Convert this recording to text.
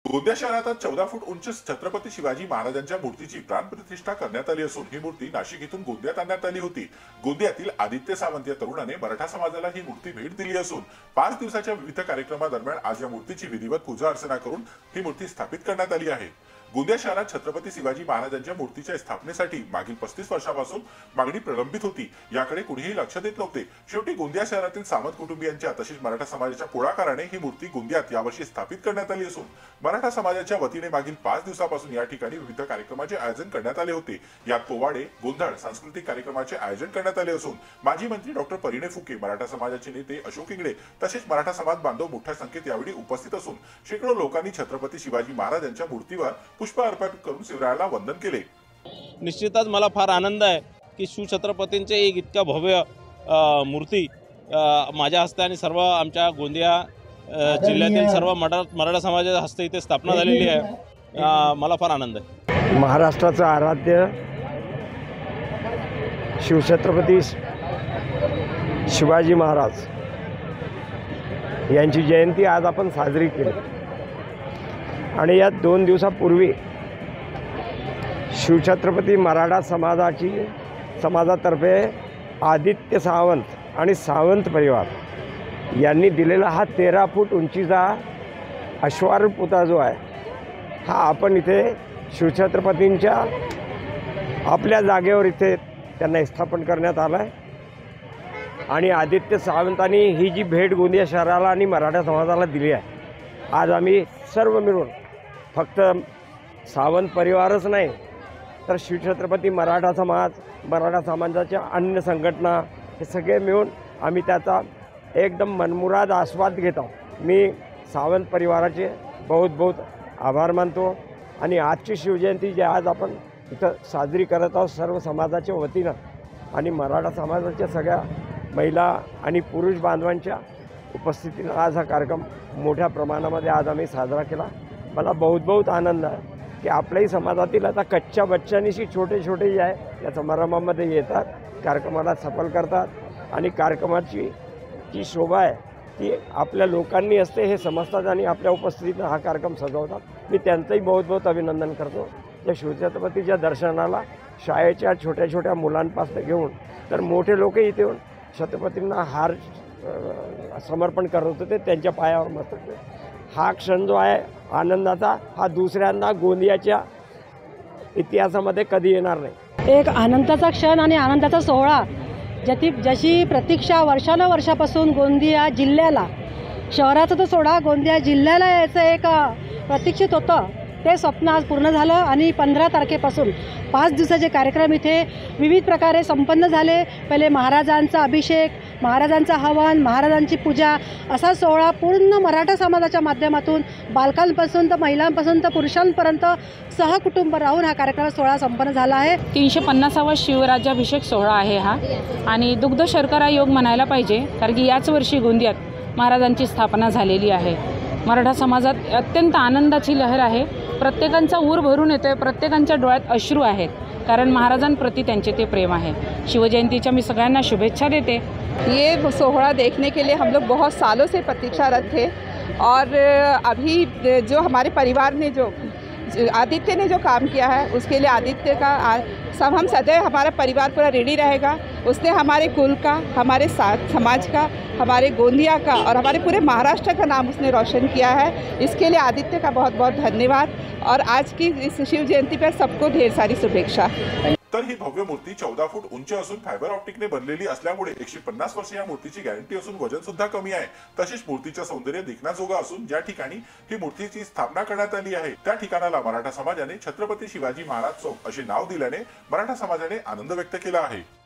गोंदिया शहरात 14 फूट उंच छत्रपती शिवाजी महाराजांच्या मूर्तीची प्राणप्रतिष्ठा करण्यात आली असून ही मूर्ती नाशिक येथून गोंदियात आणण्यात आली होती। गोंदियातील आदित्य सावंत या तरुणाने मराठा समाजाला ही मूर्ती भेट दिली असून 5 दिवसाच्या विविध कार्यक्रमादरम्यान आज या मूर्तीची विधिवत पूजा अर्चना करून ही मूर्ती स्थापित करण्यात आली आहे। गोंदिया शहरात छत्रपती शिवाजी महाराजांच्या मूर्तीच्या स्थापनेसाठी मागील 35 वर्षांपासून मागणी प्रलंबित होती, याकडे कुणीही लक्ष देत नव्हते। शेवटी गोंदिया शहरातील सावंत कुटुंबियांच्या तसेच मराठा समाजाच्या पुढाकाराने ही मूर्ती गोंदियात यावर्षी स्थापित करण्यात आली असून मराठा समाजाच्या वतीने मागील 5 दिवसांपासून या ठिकाणी विविध कार्यक्रमाचे आयोजन करण्यात आले होते। यात पोवाडे, गोंधळ, सांस्कृतिक कार्यक्रमाचे आयोजन करण्यात आले असून माजी मंत्री डॉक्टर परिणय फुके, मराठा समाजाचे नेते अशोक इंगळे तसेच मराठा समाज बांधव मोठ्या संख्येत यावेळी उपस्थित असून शेकडो लोकांनी छत्रपती शिवाजी महाराजांच्या मूर्तीवर पुष्प अर्पण करून शिवरायाला वंदन केले। निश्चितच मला फार आनंद आहे की शिवछत्रपतींचे एक इतका भव्य मूर्ती माझ्या हस्ते आणि सर्व आमच्या गोंदिया जिल्ह्यातील सर्व मराठा समाजाच्या हस्ते इथे स्थापना झालेली आहे। मला फार आनंद आहे। महाराष्ट्राचं आराध्य शिवछत्रपती शिवाजी महाराज यांची जयंती आज आपण साजरी केली आणि या 2 दिवसापूर्वी शिवछत्रपती मराठा समाजातर्फे आदित्य सावंत आणि सावंत परिवार यांनी दिलेला हा 13 फूट उंचीचा अश्वारूढ पुतळा जो आहे हा आपण इथे शिवछत्रपतींच्या आपल्या जागेवर इथे त्यांना स्थापन करण्यात आला आहे। आणि आदित्य सावंतांनी ही जी भेट गोंदिया शहराला आणि मराठा समाजाला दिली आहे, आज आम्ही सर्व मिळून फक्त सावंत परिवारच नाही तर शिवछत्रपती मराठा समाजाच्या अन्य संघटना हे सगळे मिळून आम्ही त्याचा एकदम मनमुराद आस्वाद घेत आहोत। मी सावंत परिवाराचे बहुत आभार मानतो आणि आजची शिवजयंती जी आज आपण इथं साजरी करत आहोत सर्व समाजाच्या वतीनं आणि मराठा समाजाच्या सगळ्या महिला आणि पुरुष बांधवांच्या उपस्थितीनं आज हा कार्यक्रम मोठ्या प्रमाणामध्ये आज आम्ही साजरा केला। मला बहुत आनंद आहे की आपल्याही समाजातील आता कच्च्या बच्चांनीशी छोटे जे आहे या समारंभामध्ये येतात, कार्यक्रमाला सफल करतात आणि कार्यक्रमाची जी शोभा आहे ती आपल्या लोकांनी असते हे समजतात आणि आपल्या उपस्थितीनं हा कार्यक्रम सजवतात। मी त्यांचंही बहुत अभिनंदन करतो। त्या शिवछत्रपतीच्या दर्शनाला शाळेच्या छोट्या मुलांपासून घेऊन तर मोठे लोकही इथे येऊन छत्रपतींना हार समर्पण करत होते, त्यांच्या पायावर मस्तक। हा क्षण जो आहे आनंदाचा हा दुसऱ्यांदा गोंदियाच्या इतिहासामध्ये कधी येणार नाही। एक आनंदाचा क्षण आणि आनंदाचा सोहळा जशी प्रतीक्षा वर्षापासून गोंदिया जिल्ह्याला, शहराचं तर सोडा, गोंदिया जिल्ह्याला याचं एक प्रतीक्षित होतं ते स्वप्न आज पूर्ण झालं आणि 15 तारखेपासून 5 दिवसाचे कार्यक्रम इथे विविध प्रकारे संपन्न झाले। पहिले महाराजांचा अभिषेक, महाराजांचा हवन, महाराजांची पूजा असा सोहळा पूर्ण मराठा समाजाच्या माध्यमातून बालकांपासून तर महिलांपासून तर पुरुषांपर्यंत सहकुटुंब राहून हा कार्यक्रम सोहळा संपन्न झाला आहे। 350वा शिवराज्याभिषेक सोहळा आहे हा आणि दुग्ध शर्करा योग म्हणायला पाहिजे, कारण की याच वर्षी गोंदियात महाराजांची स्थापना झालेली आहे। मराठा समाजात अत्यंत आनंदाची लहर आहे। प्रत्येकांचा ऊर भरून येतोय, प्रत्येकांच्या डोळ्यात अश्रू आहेत, कारण महाराजांप्रती त्यांचे ते प्रेम आहे। शिवजयंतीच्या मी सगळ्यांना शुभेच्छा देते। ये सोहरा देखने के लिए हम लोग बहुत सालों से प्रतीक्षारत थे और अभी जो हमारे परिवार ने जो आदित्य ने जो काम किया है उसके लिए आदित्य का हम सदैव हमारा परिवार पूरा रेडी रहेगा। उसने हमारे कुल का, हमारे समाज का, हमारे गोंदिया का और हमारे पूरे महाराष्ट्र का नाम उसने रोशन किया है। इसके लिए आदित्य का बहुत धन्यवाद और आज की इस शिव जयंती पर सबको ढेर सारी शुभेच्छा। तर ही भव्य मूर्ती 14 फूट उंच असून फायबर ऑप्टिकने बनलेली असल्यामुळे 150 वर्ष या मूर्तीची गॅरंटी असून वजन सुद्धा कमी आहे। तसेच मूर्तीचं सौंदर्य देखण्याजोगं असून ज्या ठिकाणी ही मूर्तीची स्थापना करण्यात आली आहे त्या ठिकाणाला मराठा समाजाने छत्रपती शिवाजी महाराज चौक असे नाव दिल्याने मराठा समाजाने आनंद व्यक्त केला आहे।